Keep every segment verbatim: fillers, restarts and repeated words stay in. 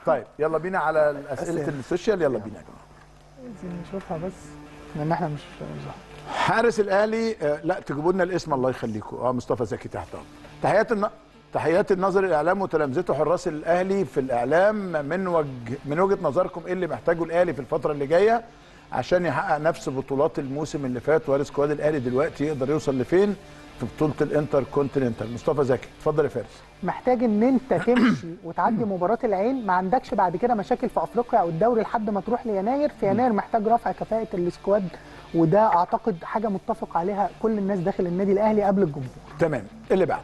طيب يلا بينا على اسئله السوشيال. يلا بينا يا جماعه عايزين نشوفها بس لان احنا مش حارس الاهلي. آه لا تجيبوا لنا الاسم الله يخليكم. اه مصطفى زكي تحت. تحيات الن... تحيات النظر الاعلام وتلامذته حراس الاهلي في الاعلام. من وجه من وجهه نظركم ايه اللي محتاجه الاهلي في الفتره اللي جايه عشان يحقق نفس بطولات الموسم اللي فات، وارث سكواد الاهلي دلوقتي يقدر يوصل لفين في بطوله الانتر كونتيننتال؟ مصطفى زكي اتفضل يا فارس. محتاج ان انت تمشي وتعدي مباراه العين، ما عندكش بعد كده مشاكل في افريقيا او الدوري لحد ما تروح ليناير. في يناير محتاج رفع كفاءه السكواد، وده اعتقد حاجه متفق عليها كل الناس داخل النادي الاهلي قبل الجمهور. تمام. اللي بعد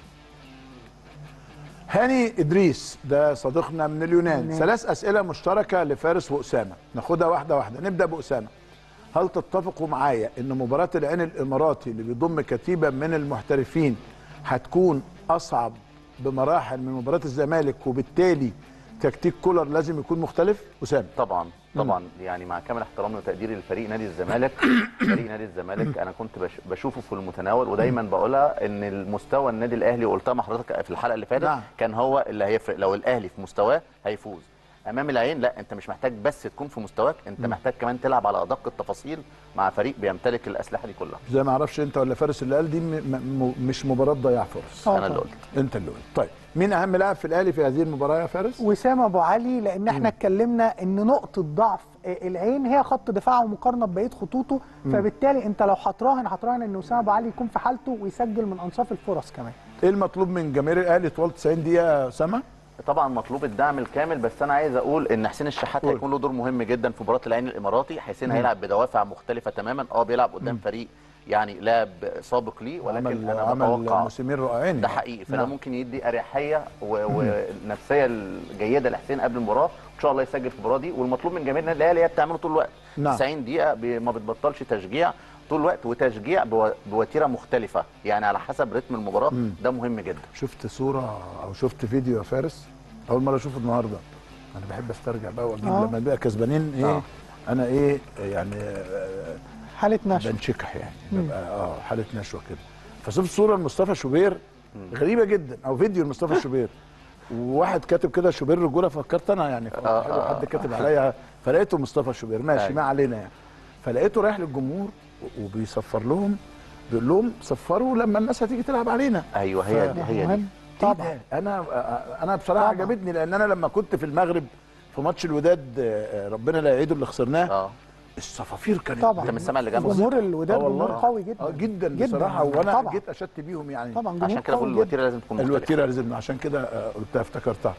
هاني ادريس، ده صديقنا من اليونان. ثلاث اسئله مشتركه لفارس واسامه، ناخدها واحده واحده. نبدا باسامه. هل تتفقوا معايا ان مباراه العين الاماراتي اللي بيضم كتيبه من المحترفين هتكون اصعب بمراحل من مباراه الزمالك، وبالتالي تكتيك كولر لازم يكون مختلف؟ اسامه. طبعا طبعا مم. يعني مع كامل احترامي وتقديري لفريق نادي الزمالك فريق نادي الزمالك انا كنت بشوفه في المتناول، ودايما بقولها ان المستوى النادي الاهلي، وقلتها مع حضرتك في الحلقه اللي فاتت، كان هو اللي هيفرق. لو الاهلي في مستواه هيفوز امام العين. لا، انت مش محتاج بس تكون في مستواك، انت م. محتاج كمان تلعب على ادق التفاصيل مع فريق بيمتلك الاسلحه دي كلها. زي ما اعرفش انت ولا فارس اللي قال دي م م مش مباراه ضياع فرص. انا اللي قلت. انت اللي قلت. طيب مين اهم لاعب في الاهلي في هذه المباراه يا فارس؟ وسام ابو علي، لان احنا اتكلمنا ان نقطه ضعف العين هي خط دفاعه مقارنه ببقيه خطوطه، م. فبالتالي انت لو هتراهن هتراهن ان وسام ابو علي يكون في حالته ويسجل من انصاف الفرص كمان. ايه المطلوب من جماهير الاهلي طوال تسعين دقيقه يا اسامه؟ طبعا مطلوب الدعم الكامل، بس انا عايز اقول ان حسين الشحات هيكون له دور مهم جدا في مباراه العين الاماراتي. حسين هيلعب بدوافع مختلفه تماما. اه بيلعب قدام فريق يعني لاعب سابق ليه، ولكن عمل انا بتوقع موسمين رائعين ده حقيقي، فده ممكن يدي اريحيه والنفسيه الجيده لحسين قبل المباراه، وان شاء الله يسجل في المباراه دي. والمطلوب من جماهير النادي الاهلي هي بتعمله طول الوقت. تسعين دقيقه ما بتبطلش تشجيع طول الوقت، وتشجيع بوتيره مختلفه يعني على حسب رتم المباراه. مم. ده مهم جدا. شفت صوره او شفت فيديو يا فارس؟ اول مره اشوفه النهارده. انا بحب استرجع بقى واجيب آه. لما نبقى كسبانين ايه آه. انا ايه يعني آه حاله نشوه، بنشكح يعني ببقى اه حاله نشوه كده. فشفت صوره لمصطفى شوبير غريبه جدا، او فيديو لمصطفى شوبير، وواحد كاتب كده شوبير رجوله، فكرت انا يعني آه حد كاتب عليا، فلقيته مصطفى شوبير ماشي ما علينا يعني. فلقيته رايح للجمهور وبيصفر لهم، بيقول لهم صفروا لما الناس هتيجي تلعب علينا. ايوه هي دي هي دي طبعا. انا انا بصراحه عجبتني، لان انا لما كنت في المغرب في ماتش الوداد ربنا لا يعيده اللي خسرناه، اه الصفافير كانت طبعا. انت من السماء اللي جنبه. جمهور الوداد جمهور قوي جدا. اه جدا, جداً بصراحه، وانا طبعًا. جيت اشدت بيهم يعني طبعا. عشان كده بقول الوتيره لازم تكون مختلفه. الوتيره لازم، عشان كده قلتها افتكرتها.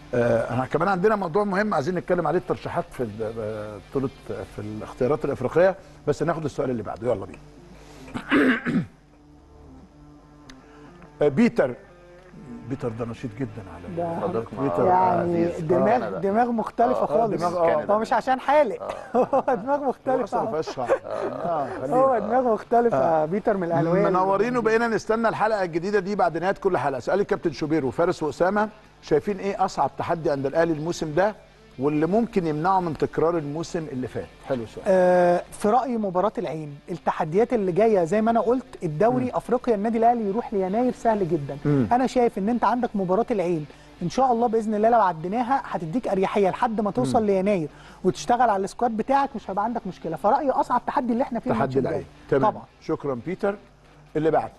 آه احنا كمان عندنا موضوع مهم عايزين نتكلم عليه، الترشيحات في بطوله في الاختيارات الافريقيه، بس ناخد السؤال اللي بعده. يلا بينا. بيتر بيتر ده نشيط جدا على بيتر يعني دماغ آه دماغ مختلفه آه خالص. آه هو مش عشان حالق هو دماغ مختلفه. هو دماغ مختلفه. آه بيتر من الاهلاويه منورين، وبقينا نستنى الحلقه الجديده دي بعد نهايه كل حلقه. سؤال الكابتن شوبير وفارس واسامه، شايفين ايه اصعب تحدي عند الاهلي الموسم ده واللي ممكن يمنعه من تكرار الموسم اللي فات؟ حلو السؤال. آه في رايي مباراه العين، التحديات اللي جايه زي ما انا قلت، الدوري م. افريقيا النادي الاهلي يروح ليناير سهل جدا. م. انا شايف ان انت عندك مباراه العين ان شاء الله باذن الله لو عديناها هتديك اريحيه لحد ما توصل م. ليناير وتشتغل على السكواد بتاعك، مش هيبقى عندك مشكله. فرايي اصعب تحدي اللي احنا فيه تحدي العين. طبعا. شكرا بيتر. اللي بعد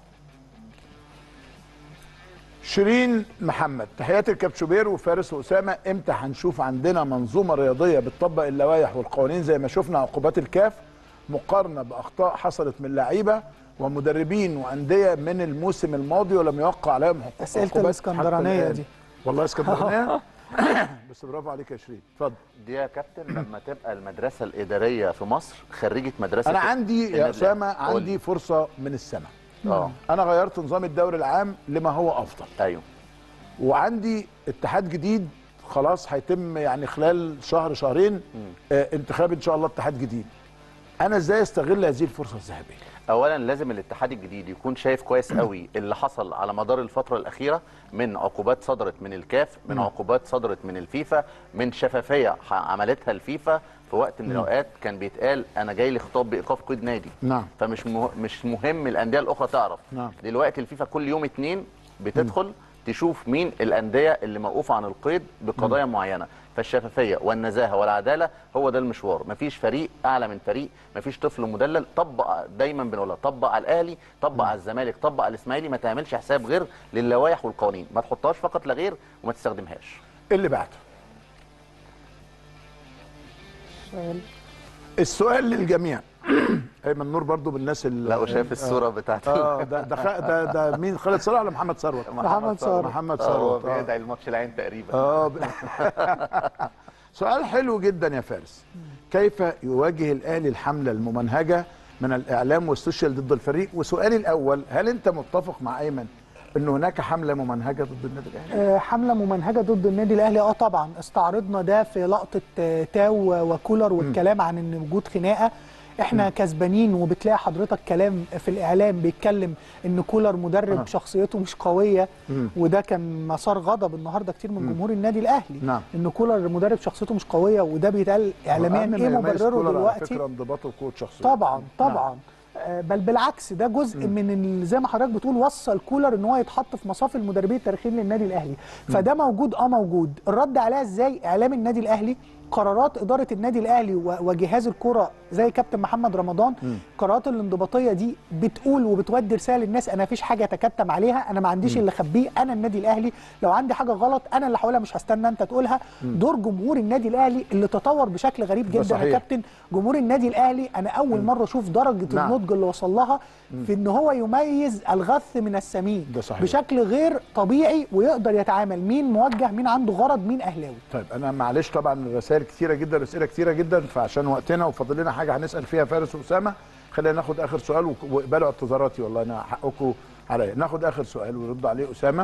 شيرين محمد، تحياتي لكابتن شوبير وفارس واسامه. امتى هنشوف عندنا منظومه رياضيه بتطبق اللوائح والقوانين زي ما شفنا عقوبات الكاف مقارنه باخطاء حصلت من لعيبه ومدربين وانديه من الموسم الماضي ولم يوقع عليهم حقوق؟ اسئله الاسكندرانيه دي والله اسكندرانيه. بس برافو عليك يا شيرين، اتفضل. دي يا كابتن لما تبقى المدرسه الاداريه في مصر خريجه مدرسه، انا عندي يا اسامه عندي فرصه من السماء. اه انا غيرت نظام الدوري العام لما هو افضل. ايوه. وعندي اتحاد جديد خلاص هيتم يعني خلال شهر شهرين آه انتخاب ان شاء الله اتحاد جديد. انا ازاي استغل هذه الفرصه الذهبيه؟ اولا لازم الاتحاد الجديد يكون شايف كويس قوي اللي حصل على مدار الفتره الاخيره من عقوبات صدرت من الكاف، من عقوبات صدرت من الفيفا، من شفافيه عملتها الفيفا في وقت من الاوقات كان بيتقال انا جاي لي خطاب بايقاف قيد نادي. نعم. فمش مه... مش مهم الانديه الاخرى تعرف. نعم. دلوقتي الفيفا كل يوم اتنين بتدخل تشوف مين الانديه اللي موقوفه عن القيد بقضايا م. معينه. فالشفافيه والنزاهه والعداله هو ده المشوار. مفيش فريق اعلى من فريق، مفيش طفل مدلل. طبق، دايما بنقولها، طبق على الاهلي، طبق على الزمالك، طبق على الاسماعيلي، ما تعملش حساب غير للوائح والقوانين، ما تحطهاش فقط لا غير وما تستخدمهاش. اللي بعده سؤال. السؤال للجميع. ايمن نور برضو بالناس اللي لا وشاف الصوره بتاعته. اه ده ده ده, ده مين؟ خالد صلاح ولا محمد ثروت؟ محمد ثروت. محمد ثروت ثروت بيدعي الماتش العين تقريبا. اه سؤال حلو جدا يا فارس. كيف يواجه الاهلي الحمله الممنهجه من الاعلام والسوشيال ضد الفريق؟ وسؤالي الاول، هل انت متفق مع ايمن ان هناك حمله ممنهجه ضد النادي الاهلي؟ آه حمله ممنهجه ضد النادي الاهلي، اه طبعا استعرضنا ده في لقطه آه تاو وكولر والكلام م. عن ان وجود خناقه. احنا م. كسبانين، وبتلاقي حضرتك كلام في الاعلام بيتكلم ان كولر مدرب آه. شخصيته مش قويه، م. وده كان مسار غضب النهارده كتير من م. جمهور النادي الاهلي. نعم. ان كولر مدرب شخصيته مش قويه، وده بيتقال اعلاميا. ايه مبرره دلوقتي؟ فكره انضباطه وقوه شخصيته. طبعا طبعا. نعم. بل بالعكس، ده جزء م. من زي ما حضرتك بتقول وصل كولر ان هو يتحط في مصاف المدربين التاريخيين للنادي الاهلي. فده موجود اه موجود. الرد عليها ازاي؟ اعلام النادي الاهلي، قرارات اداره النادي الاهلي وجهاز الكره زي كابتن محمد رمضان، م. قرارات الانضباطيه دي بتقول وبتودي رساله للناس انا مفيش حاجه اتكتم عليها، انا ما عنديش م. اللي اخبيه، انا النادي الاهلي لو عندي حاجه غلط انا اللي هقولها، مش هستنى انت تقولها. م. دور جمهور النادي الاهلي اللي تطور بشكل غريب جدا يا كابتن. جمهور النادي الاهلي انا اول م. مره اشوف درجه نعم. النضج اللي وصل لها في ان هو يميز الغث من السمين بشكل غير طبيعي، ويقدر يتعامل مين موجه، مين عنده غرض، مين اهلاوي. طيب انا معلش طبعا الرسائل كتيره جدا، اسئله كتيره جدا، فعشان وقتنا وفاضل لنا حاجه هنسال فيها فارس واسامه، خلينا ناخد اخر سؤال واقبلوا اعتذاراتي، والله انا حقكم عليا. ناخد اخر سؤال ويرد عليه اسامه.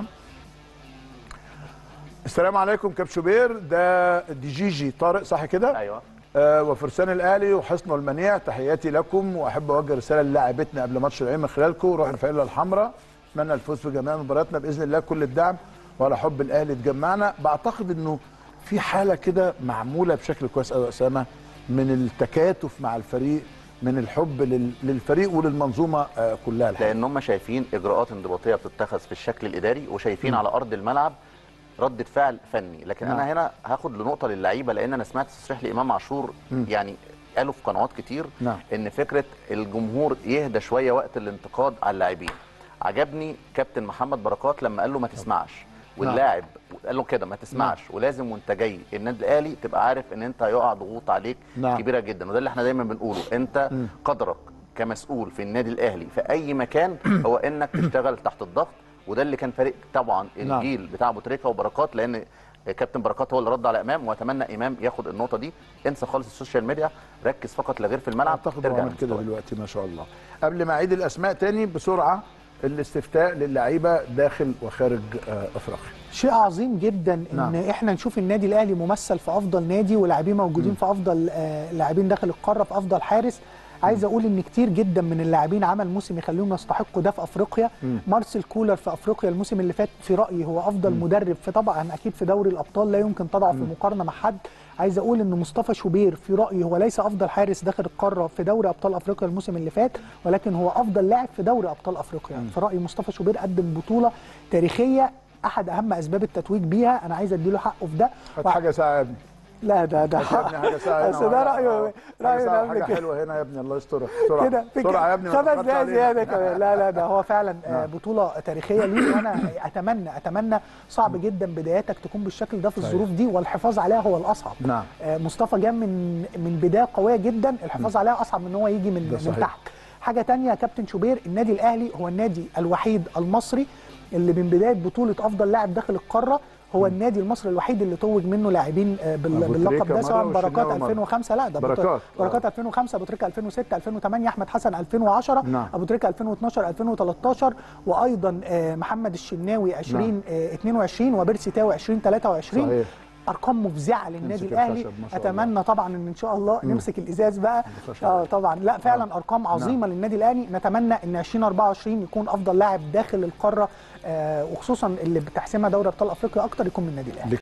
السلام عليكم كابتن شوبير، ده دي جيجي طارق صح كده؟ ايوه. آه وفرسان الاهلي وحسنه المنيع، تحياتي لكم، واحب اوجه رساله للاعبتنا قبل ماتش العين من خلالكم، روح الفانيلا الحمراء، اتمنى الفوز في جميع مبارياتنا باذن الله، كل الدعم وعلى حب الاهلي تجمعنا. بعتقد انه في حاله كده معموله بشكل كويس قوي يا اسامه من التكاتف مع الفريق، من الحب للفريق وللمنظومه آه كلها الحقيقة. لان هم شايفين اجراءات انضباطيه بتتخذ في الشكل الاداري، وشايفين م. على ارض الملعب ردة فعل فني. لكن نعم. انا هنا هاخد لنقطه للعيبه، لان انا سمعت تصريح لامام عاشور م. يعني قالوا في قنوات كتير نعم. ان فكره الجمهور يهدى شويه وقت الانتقاد على اللاعبين. عجبني كابتن محمد بركات لما قال له ما تسمعش، واللاعب قال له كده ما تسمعش، نعم. ولازم وانت جاي النادي الاهلي تبقى عارف ان انت هيقع ضغوط عليك نعم. كبيره جدا، وده اللي احنا دايما بنقوله. انت م. قدرك كمسؤول في النادي الاهلي في اي مكان هو انك تشتغل تحت الضغط، وده اللي كان فارق طبعا الجيل نعم. بتاع ابو تريكه وبركات، لان كابتن بركات هو اللي رد على امام، واتمنى امام ياخد النقطه دي. انسى خالص السوشيال ميديا، ركز فقط لا غير في الملعب. اعتقد هو عمل كده دلوقتي ما شاء الله. قبل ما اعيد الاسماء تاني بسرعه، الاستفتاء للعيبه داخل وخارج افريقيا شيء عظيم جدا ان نعم. احنا نشوف النادي الاهلي ممثل في افضل نادي، ولاعبين موجودين م. في افضل آه لاعبين داخل القاره، في افضل حارس. عايز اقول ان كتير جدا من اللاعبين عمل موسم يخليهم يستحقوا ده في افريقيا. م. مارسيل كولر في افريقيا الموسم اللي فات في رايي هو افضل م. مدرب، في طبعا اكيد في دوري الابطال لا يمكن تضع في مقارنه مع حد. عايز اقول ان مصطفى شوبير في رايي هو ليس افضل حارس داخل القاره في دوري ابطال افريقيا الموسم اللي فات، ولكن هو افضل لاعب في دوري ابطال افريقيا. م. في رايي مصطفى شوبير قدم بطوله تاريخيه، احد اهم اسباب التتويج بيها. انا عايز اديله حقه في ده. و... حاجه ساعه يا ابني. لا ده ده حاجه ساعه بس ده رايه رايه حاجه حلوه هنا يا ابني، الله يسترك. بسرعه كده بسرعه يا ابني، خمس دقايق زياده كمان. لا لا ده هو فعلا بطوله تاريخيه ليه، وانا اتمنى اتمنى صعب جدا بداياتك تكون بالشكل ده في الظروف دي، والحفاظ عليها هو الاصعب. نعم. مصطفى جه من من بدايه قويه جدا، الحفاظ عليها اصعب من ان هو يجي من من تحت. حاجه ثانيه يا كابتن شوبير، النادي الاهلي هو النادي الوحيد المصري اللي من بدايه بطوله افضل لاعب داخل القاره هو م. النادي المصري الوحيد اللي توج منه لاعبين باللقب ده، سواء بركات ألفين وخمسة، لا ده بركات بركات ألفين وخمسة، ابو تريكه ألفين وستة، ألفين وثمانية، احمد حسن ألفين وعشرة، نعم. ابو تريكه ألفين واثناشر، ألفين وثلاثة عشر، وايضا محمد الشناوي ألفين واثنين وعشرين، نعم. وبيرسي تاو ألفين وثلاثة وعشرين. صحيح. ارقام مفزعه للنادي الاهلي. اتمنى طبعا ان ان شاء الله م. نمسك الازاز بقى. اه طبعا لا فعلا آه. ارقام عظيمه. نعم. للنادي الاهلي. نتمنى ان ألفين وأربعة وعشرين يكون افضل لاعب داخل القاره، آه وخصوصا اللي بتحسمها دوري ابطال افريقيا اكتر يكون من النادي الاهلي.